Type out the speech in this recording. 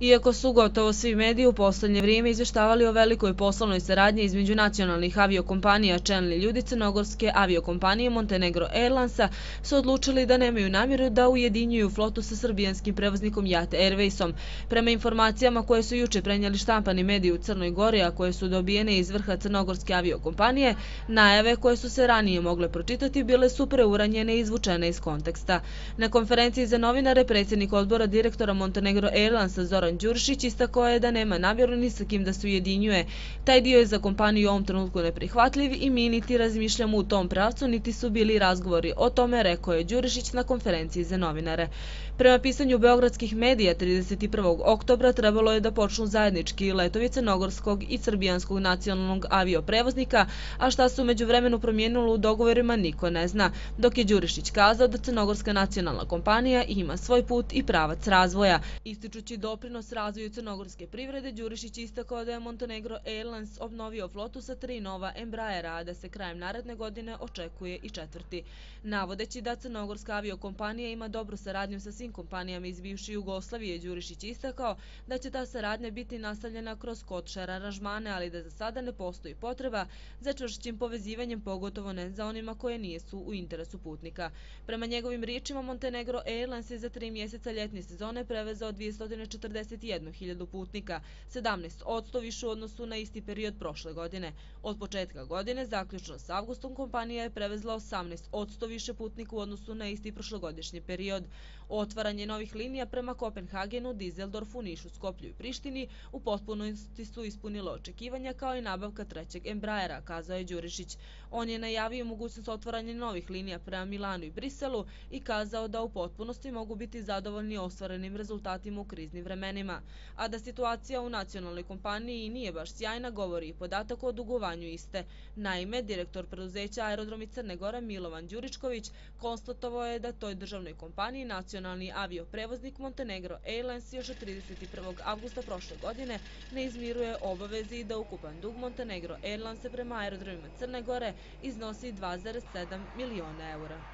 Iako su gotovo svi mediji u poslednje vrijeme izveštavali o velikoj poslovnoj saradnji između nacionalnih aviokompanija, čelni ljudi crnogorske aviokompanije Montenegro Airlinesa su odlučili da nemaju namjeru da ujedinjuju flotu sa srbijanskim prevoznikom JAT Airwaysom. Prema informacijama koje su juče prenijeli štampani mediji u Crnoj Gori, a koje su dobijene iz vrha crnogorske aviokompanije, najave koje su se ranije mogle pročitati bile su preuranjene i izvučene iz konteksta. Na konferenciji za novinare predsjednik odbora direktora Montenegro Airlinesa Zoran Đurišić istakao je da nema namjeru ni sa kim da se ujedinjuje. Taj dio je za kompaniju u ovom trenutku neprihvatljiv i mi niti razmišljamo u tom pravcu, niti su bili razgovori o tome, rekao je Đurišić na konferenciji za novinare. Prema pisanju beogradskih medija, 31. oktobra trebalo je da počnu zajednički letovi crnogorskog i srbijanskog nacionalnog avioprevoznika, a šta se u međuvremenu promijenilo u dogovorima niko ne zna, dok je Đurišić kazao da crnogorska nacionalna kompanija ima svoj put i pravac razvoja. Ističući doprinos razvoju crnogorske privrede, Đurišić istakao da je Montenegro Airlines obnovio flotu sa 3 nova Embraera, a da se krajem naredne godine očekuje i 4. Navodeći da crnogorska aviokompanija ima dobru saradnju sa svim kompanijama iz bivše Jugoslavije, Đurišić istakao da će ta saradnja biti nastavljena kroz codeshare aranžmane, ali da za sada ne postoji potreba za čvršćim povezivanjem, pogotovo ne za onima koje nisu u interesu putnika. Prema njegovim riječima, Montenegro Airlines je za 3 mjeseca ljetne sezone prevezao 241.000 putnika, 17% više u odnosu na isti period prošle godine. Od početka godine, zaključno s avgustom, kompanija je prevezla 18% više putnika u odnosu na isti prošlogodišnji period. Otvaranje novih linija prema Kopenhagenu, Dizeldorfu, Nišu, Skoplju i Prištini u potpunosti su ispunile očekivanja, kao i nabavka 3. Embraera, kazao je Đurišić. On je najavio mogućnost otvaranja novih linija prema Milanu i Briselu i kazao da u potpunosti mogu biti zadovoljni ostvarenim rezultatima u kriznim vremenima. A da situacija u nacionalnoj kompaniji nije baš sjajna, govori i podatak o dugovanju iste. Naime, direktor preduzeća Aerodromi Crne Gore Milovan Đuričković konstatovao je da toj državnoj kompaniji nacionalni avioprevoznik Montenegro Airlines još od 31. avgusta prošle godine ne izmiruje obaveze i da ukupan dug Montenegro Airlinesa prema aerodromima Crne Gore iznosi 2,7 miliona eura.